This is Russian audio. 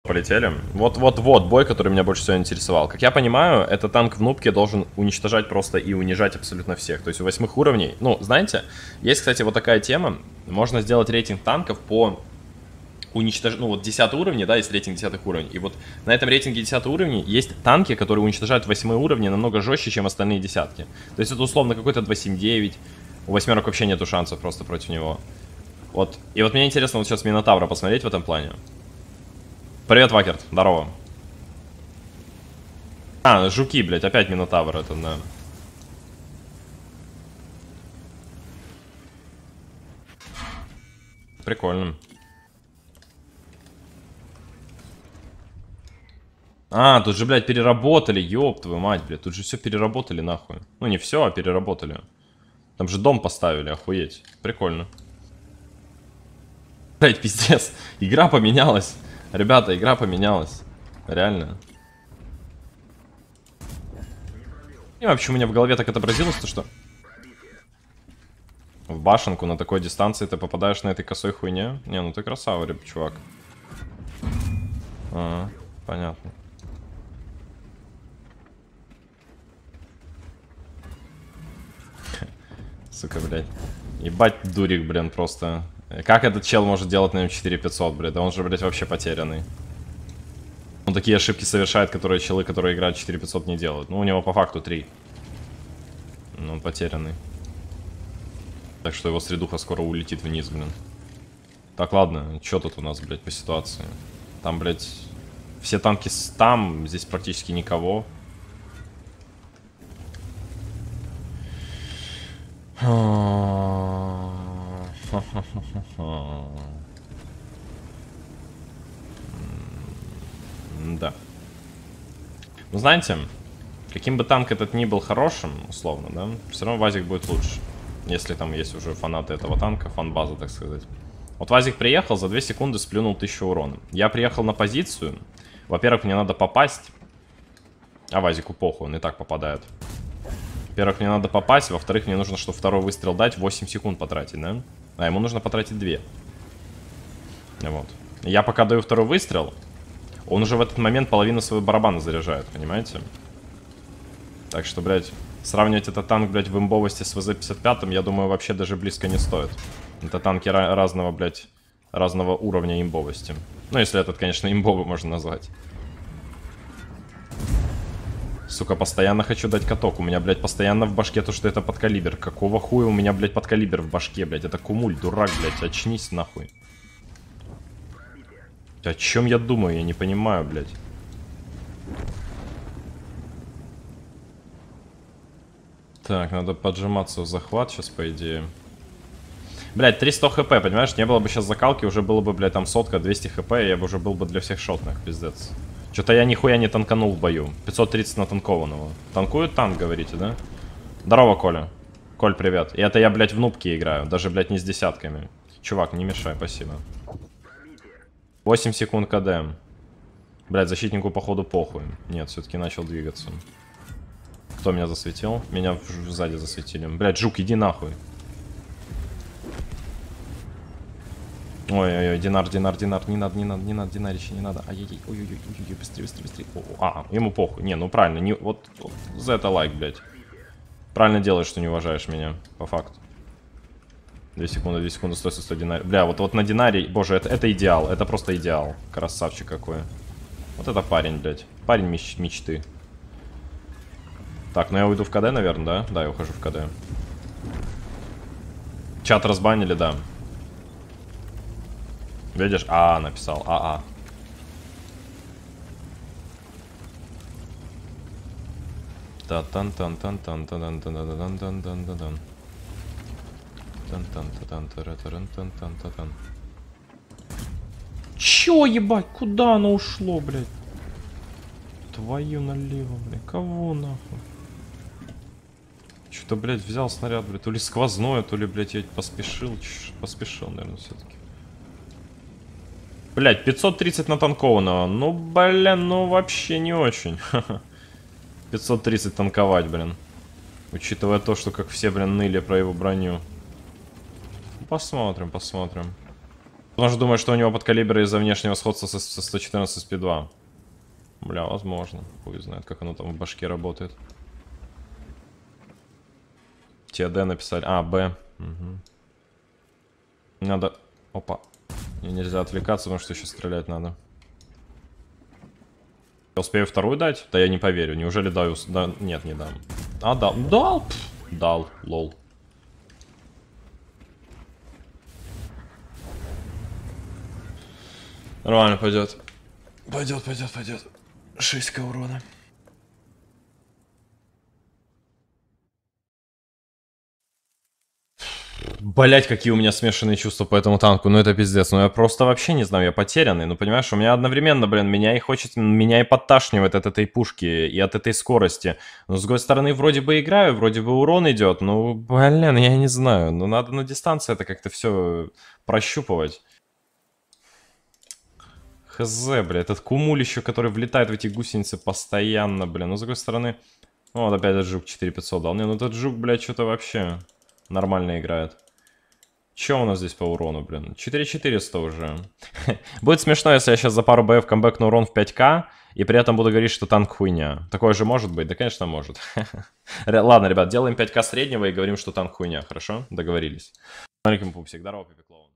Полетели. Вот бой, который меня больше всего интересовал. Как я понимаю, этот танк в нубке должен уничтожать просто и унижать абсолютно всех. То есть у 8 уровней. Ну, знаете, есть, кстати, вот такая тема. Можно сделать рейтинг танков по уничтожению. Ну, вот 10 уровни, да, есть рейтинг 10 уровней. И вот на этом рейтинге 10 уровней есть танки, которые уничтожают 8 уровни намного жестче, чем остальные десятки. То есть это условно какой-то 279. У восьмерок вообще нету шансов просто против него. Вот. И вот мне интересно вот сейчас Минотавра посмотреть в этом плане. Привет, Вакерт, здорово. А, жуки, блядь, опять Минотавр это, да. Прикольно. А, тут же, блядь, переработали, ёб твою мать, блядь. Тут же все переработали, нахуй. Ну, не все, а переработали. Там же дом поставили, охуеть. Прикольно. Блядь, пиздец. Игра поменялась. Ребята, игра поменялась. Реально. Не знаю, почему у меня в голове так отобразилось, то что... В башенку на такой дистанции ты попадаешь на этой косой хуйне? Не, ну ты красава, чувак. Ага, понятно. Сука, блядь. Ебать дурик, блин, просто. Как этот чел может делать на нем 4500, блядь? Да он же, блядь, вообще потерянный. Он такие ошибки совершает, которые челы, которые играют 4500, не делают. Ну, у него по факту 3. Ну, он потерянный. Так что его средуха скоро улетит вниз, блин. Так, ладно, что тут у нас, блядь, по ситуации? Там, блядь, все танки там, здесь практически никого. Да. Ну, знаете, каким бы танк этот ни был хорошим, условно, да, все равно Вазик будет лучше. Если там есть уже фанаты этого танка, фан-база, так сказать. Вот Вазик приехал, за 2 секунды сплюнул 1000 урона. Я приехал на позицию. Во-первых, мне надо попасть. А Вазику похуй, он и так попадает. Во-первых, мне надо попасть. Во-вторых, мне нужно, чтобы второй выстрел дать, 8 секунд потратить, да? А ему нужно потратить 2. Вот. Я пока даю второй выстрел, он уже в этот момент половину своего барабана заряжает, понимаете? Так что, блядь, сравнивать этот танк, блядь, в имбовости с ВЗ-55, я думаю, вообще даже близко не стоит. Это танки разного, блядь, разного уровня имбовости. Ну, если этот, конечно, имбовый можно назвать. Сука, постоянно хочу дать каток. У меня, блядь, постоянно в башке то, что это подкалибер. Какого хуя у меня, блядь, подкалибер в башке, блядь? Это кумуль, дурак, блядь, очнись нахуй. О чем я думаю? Я не понимаю, блядь. Так, надо поджиматься в захват сейчас, по идее. Блядь, 300 хп, понимаешь? Не было бы сейчас закалки, уже было бы, блядь, там сотка, 200 хп, и я бы уже был бы для всех шотных, пиздец. Что-то я нихуя не танканул в бою. 530 натанкованного. Танкует танк, говорите, да? Здорово, Коля. Коль, привет. И это я, блядь, в нубке играю. Даже, блядь, не с десятками. Чувак, не мешай, спасибо. 8 секунд КД. Блядь, защитнику, походу, похуй. Нет, все-таки начал двигаться. Кто меня засветил? Меня сзади засветили. Блядь, жук, иди нахуй. Ой-ой-ой, Динар, не надо, Динарище, не надо. Ай-яй-яй, ой-ой-ой, быстрее. Ему похуй. Не, ну правильно, не, вот за это лайк, блядь. Правильно делаешь, что не уважаешь меня, по факту. 2 секунды, стой, Динар. Бля, вот на Динаре, боже, это идеал, это просто идеал. Красавчик какой. Вот это парень, блядь. Парень мечты. Так, ну я уйду в КД, наверное, да? Да, я ухожу в КД. Чат разбанили, да. Видишь? А, написал. А. Чё, ебать? Куда оно ушло, блядь? Твою налево, блядь. Кого нахуй? Что-то, блядь, взял снаряд, блядь. То ли сквозное, то ли, блядь, я поспешил. Поспешил, наверное, все-таки. Блядь, 530 натанкованного. Ну, блин, ну вообще не очень. 530 танковать, блин. Учитывая то, что как все, блин, ныли про его броню. Посмотрим. Он же думает, что у него подкалибр из-за внешнего сходства со 114 SP2. Бля, возможно. Хуй знает, как оно там в башке работает. ТД написали. А, Б. Угу. Надо... Опа. Мне нельзя отвлекаться, потому что еще стрелять надо. Я успею вторую дать? Да я не поверю. Неужели даю... Да... Нет, не дам. А, дал. Дал! Дал. Лол. Нормально пойдет. Пойдет. 6к урона. Блять, какие у меня смешанные чувства по этому танку. Ну это пиздец. Ну я просто вообще не знаю, я потерянный. Ну понимаешь, у меня одновременно, блин, меня и подташнивает от этой пушки и от этой скорости. Но с другой стороны, вроде бы играю, вроде бы урон идет. Ну, блин, я не знаю. Ну надо на дистанции это как-то все прощупывать. Хз, бля, этот кумуль еще, который влетает в эти гусеницы постоянно, блин. Ну, с другой стороны... Вот опять этот жук 4500 дал. Не, ну этот жук, блядь, что-то вообще нормально играет. Че у нас здесь по урону, блин? 4400 уже. Будет смешно, если я сейчас за пару боев камбэкну урон в 5к, и при этом буду говорить, что танк хуйня. Такое же может быть? Да, конечно, может. Ладно, ребят, делаем 5к среднего и говорим, что танк хуйня, хорошо? Договорились. Алейкум, пупсик, здорово, Пепеклоун.